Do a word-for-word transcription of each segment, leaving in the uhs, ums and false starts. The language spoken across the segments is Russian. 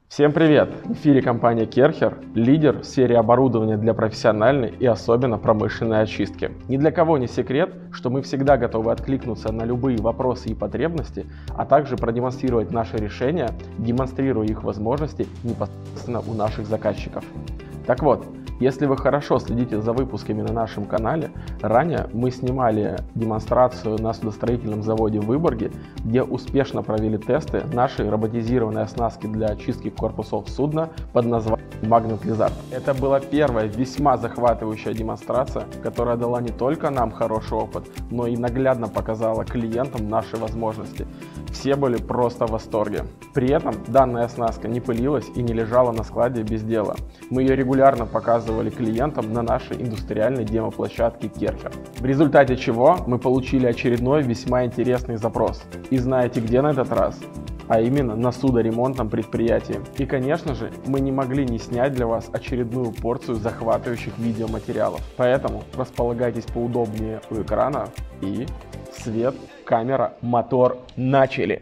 Всем привет! В эфире компания Керхер, лидер в сфере оборудования для профессиональной и особенно промышленной очистки. Ни для кого не секрет, что мы всегда готовы откликнуться на любые вопросы и потребности, а также продемонстрировать наши решения, демонстрируя их возможности непосредственно у наших заказчиков. Так вот, если вы хорошо следите за выпусками на нашем канале, ранее мы снимали демонстрацию на судостроительном заводе в Выборге, где успешно провели тесты нашей роботизированной оснастки для очистки корпусов судна под названием Magnet Lizard. Это была первая весьма захватывающая демонстрация, которая дала не только нам хороший опыт, но и наглядно показала клиентам наши возможности. Все были просто в восторге. При этом данная оснастка не пылилась и не лежала на складе без дела. Мы ее регулярно показывали клиентам на нашей индустриальной демо-площадке Керхер. В результате чего мы получили очередной весьма интересный запрос. И знаете где на этот раз? А именно на судоремонтном предприятии. И конечно же, мы не могли не снять для вас очередную порцию захватывающих видеоматериалов. Поэтому располагайтесь поудобнее у экрана и свет, камера, мотор, начали!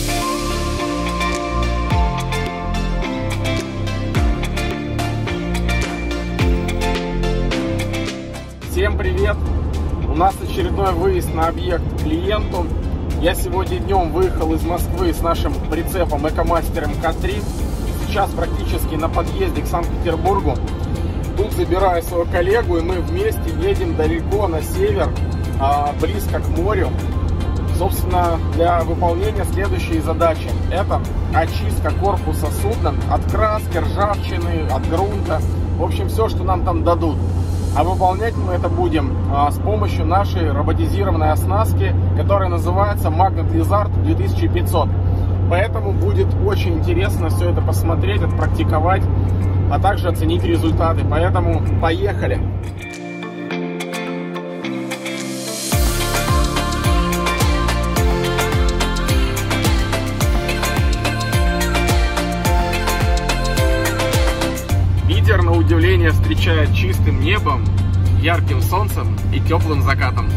Всем привет! У нас очередной выезд на объект к клиенту. Я сегодня днем выехал из Москвы с нашим прицепом Экомастером К три. Сейчас практически на подъезде к Санкт-Петербургу. Тут забираю своего коллегу, и мы вместе едем далеко на север, близко к морю. Собственно, для выполнения следующей задачи. Это очистка корпуса судна от краски, ржавчины, от грунта. В общем, все, что нам там дадут. А выполнять мы это будем а, с помощью нашей роботизированной оснастки, которая называется Magnet Lizard две тысячи пятьсот. Поэтому будет очень интересно все это посмотреть, отпрактиковать, а также оценить результаты. Поэтому поехали! Питер, на удивление, встречает чистым небом, ярким солнцем и теплым закатом.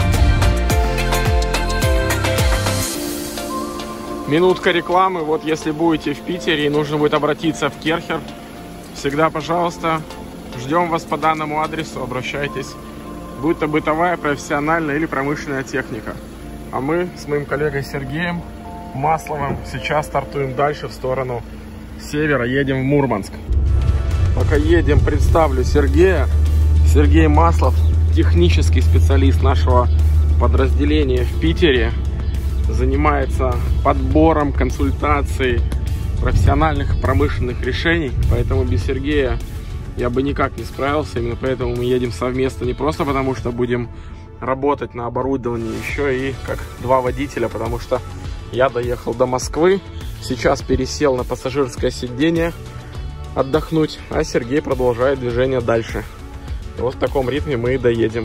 Минутка рекламы. Вот если будете в Питере и нужно будет обратиться в Керхер, всегда, пожалуйста, ждем вас по данному адресу, обращайтесь. Будь то бытовая, профессиональная или промышленная техника. А мы с моим коллегой Сергеем Масловым сейчас стартуем дальше в сторону севера, едем в Мурманск. Пока едем, представлю Сергея. Сергей Маслов, технический специалист нашего подразделения в Питере. Занимается подбором, консультацией профессиональных промышленных решений. Поэтому без Сергея я бы никак не справился. Именно поэтому мы едем совместно. Не просто потому, что будем работать на оборудовании, еще и как два водителя. Потому что я доехал до Москвы. Сейчас пересел на пассажирское сиденье отдохнуть, а Сергей продолжает движение дальше. И вот в таком ритме мы и доедем.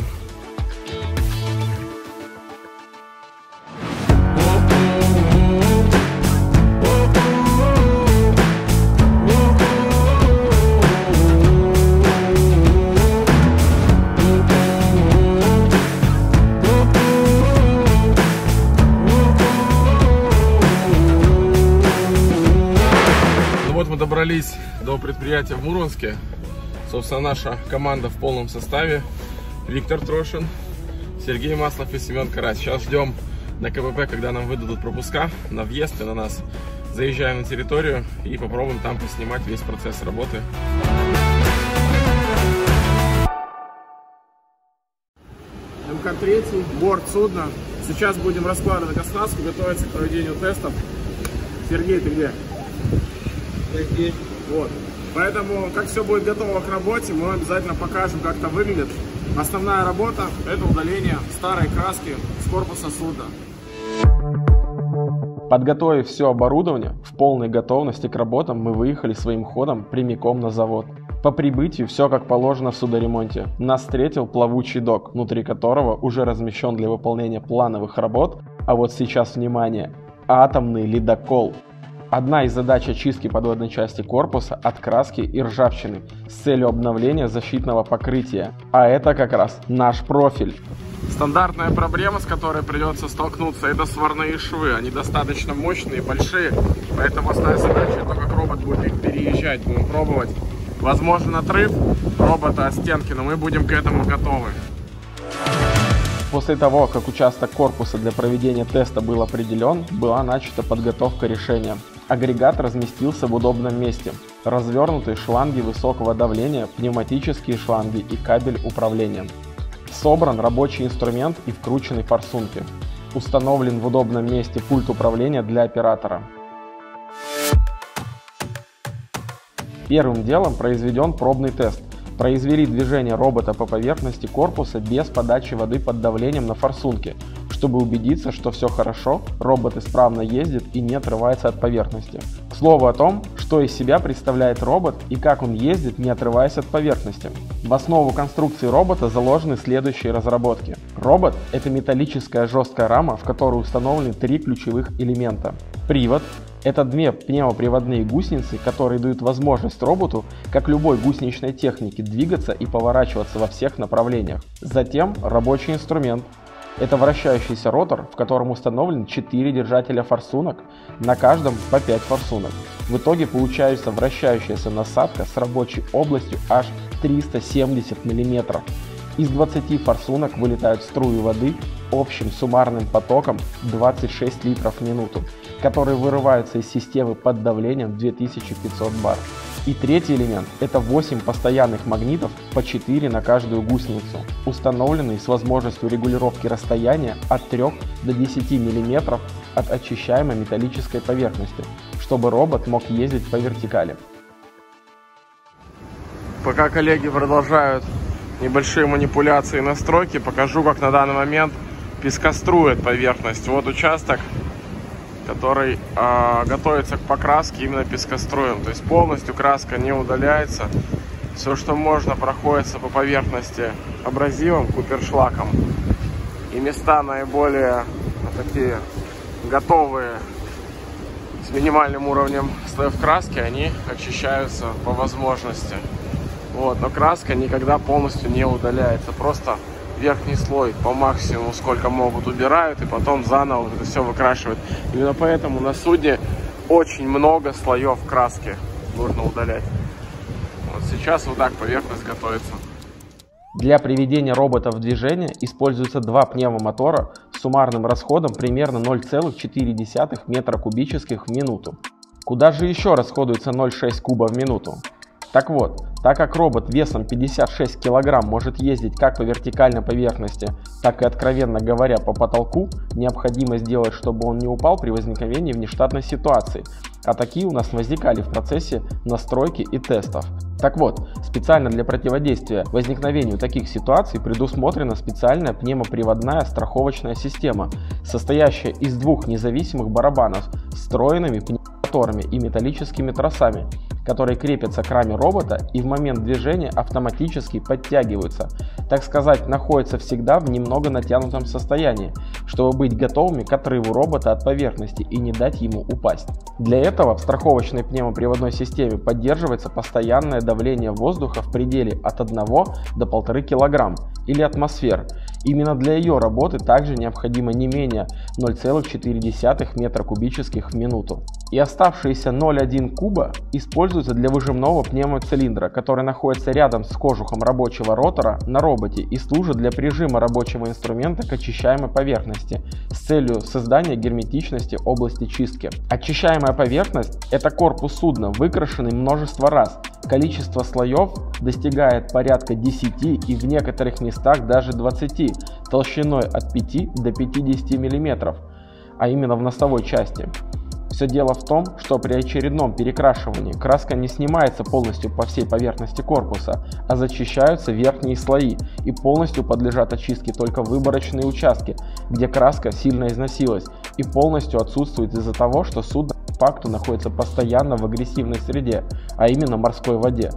Вот мы добрались до предприятия в Мурманске. Собственно, наша команда в полном составе. Виктор Трошин, Сергей Маслов и Семен Карась. Сейчас ждем на КПП, когда нам выдадут пропуска на въезд и на нас. Заезжаем на территорию и попробуем там поснимать весь процесс работы. эм ка три, борт судна. Сейчас будем раскладывать оснастку, готовиться к проведению тестов. Сергей, ты где? Вот. Поэтому, как все будет готово к работе, мы обязательно покажем, как это выглядит. Основная работа – это удаление старой краски с корпуса судна. Подготовив все оборудование в полной готовности к работам, мы выехали своим ходом прямиком на завод. По прибытию все как положено в судоремонте. Нас встретил плавучий док, внутри которого уже размещен для выполнения плановых работ. А вот сейчас, внимание, атомный ледокол. Одна из задач очистки подводной части корпуса от краски и ржавчины с целью обновления защитного покрытия. А это как раз наш профиль. Стандартная проблема, с которой придется столкнуться, это сварные швы. Они достаточно мощные, большие, поэтому основная задача, то как робот будет их переезжать. Будем пробовать. Возможен отрыв робота от стенки, но мы будем к этому готовы. После того, как участок корпуса для проведения теста был определен, была начата подготовка решения. Агрегат разместился в удобном месте. Развернуты шланги высокого давления, пневматические шланги и кабель управления. Собран рабочий инструмент и вкручены форсунки. Установлен в удобном месте пульт управления для оператора. Первым делом произведен пробный тест. Произвели движение робота по поверхности корпуса без подачи воды под давлением на форсунки. Чтобы убедиться, что все хорошо, робот исправно ездит и не отрывается от поверхности. К слову о том, что из себя представляет робот и как он ездит, не отрываясь от поверхности. В основу конструкции робота заложены следующие разработки. Робот – это металлическая жесткая рама, в которой установлены три ключевых элемента. Привод – это две пневмоприводные гусеницы, которые дают возможность роботу, как любой гусеничной технике, двигаться и поворачиваться во всех направлениях. Затем рабочий инструмент. Это вращающийся ротор, в котором установлен четыре держателя форсунок, на каждом по пять форсунок. В итоге получается вращающаяся насадка с рабочей областью аж триста семьдесят миллиметров. Из двадцати форсунок вылетают струи воды общим суммарным потоком двадцать шесть литров в минуту, которые вырываются из системы под давлением две тысячи пятьсот бар. И третий элемент – это восемь постоянных магнитов, по четыре на каждую гусеницу, установленные с возможностью регулировки расстояния от трёх до десяти миллиметров от очищаемой металлической поверхности, чтобы робот мог ездить по вертикали. Пока коллеги продолжают небольшие манипуляции и настройки, покажу, как на данный момент пескострует поверхность. Вот участок, который э, готовится к покраске именно пескоструем. То есть полностью краска не удаляется. Все, что можно, проходится по поверхности абразивом, купершлаком. И места наиболее вот такие готовые с минимальным уровнем слоев краски, они очищаются по возможности. Вот, но краска никогда полностью не удаляется. Просто верхний слой по максимуму, сколько могут, убирают, и потом заново вот это все выкрашивают. Именно поэтому на судне очень много слоев краски нужно удалять. Вот сейчас вот так поверхность готовится. Для приведения робота в движение используются два пневмотора с суммарным расходом примерно ноль целых четыре десятых метра кубических в минуту. Куда же еще расходуется ноль целых шесть куба в минуту? Так вот, так как робот весом пятьдесят шесть килограмм может ездить как по вертикальной поверхности, так и, откровенно говоря, по потолку, необходимо сделать, чтобы он не упал при возникновении внештатной ситуации, а такие у нас возникали в процессе настройки и тестов. Так вот, специально для противодействия возникновению таких ситуаций предусмотрена специальная пневмоприводная страховочная система, состоящая из двух независимых барабанов с встроенными пневмоторами и металлическими тросами, которые крепятся к раме робота и в момент движения автоматически подтягиваются, так сказать, находятся всегда в немного натянутом состоянии, чтобы быть готовыми к отрыву робота от поверхности и не дать ему упасть. Для этого в страховочной пневмоприводной системе поддерживается постоянное давление воздуха в пределе от одного до полутора килограмм или атмосфер. Именно для ее работы также необходимо не менее ноль целых четыре десятых метра кубических в минуту. И оставшиеся ноль целых одна десятая куба используются для выжимного пневмоцилиндра, который находится рядом с кожухом рабочего ротора на роботе и служит для прижима рабочего инструмента к очищаемой поверхности с целью создания герметичности области чистки. Очищаемая поверхность – это корпус судна, выкрашенный множество раз. Количество слоев достигает порядка десяти и в некоторых местах даже двадцати, толщиной от пяти до пятидесяти миллиметров, а именно в носовой части. Все дело в том, что при очередном перекрашивании краска не снимается полностью по всей поверхности корпуса, а зачищаются верхние слои и полностью подлежат очистке только выборочные участки, где краска сильно износилась и полностью отсутствует из-за того, что судно по факту находится постоянно в агрессивной среде, а именно морской воде.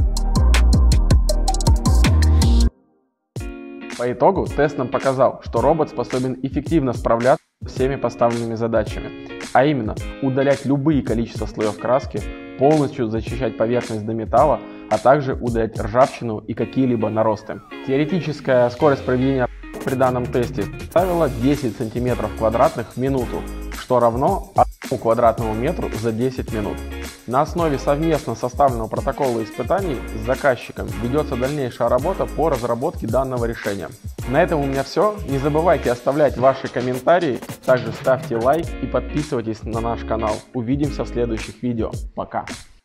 По итогу тест нам показал, что робот способен эффективно справляться со всеми поставленными задачами. а именно удалять любые количество слоев краски, полностью зачищать поверхность до металла, а также удалять ржавчину и какие-либо наросты. Теоретическая скорость проведения при данном тесте составила десять сантиметров квадратных в минуту, что равно одному квадратному метру за десять минут. На основе совместно составленного протокола испытаний с заказчиком ведется дальнейшая работа по разработке данного решения. На этом у меня все. Не забывайте оставлять ваши комментарии, также ставьте лайк и подписывайтесь на наш канал. Увидимся в следующих видео. Пока!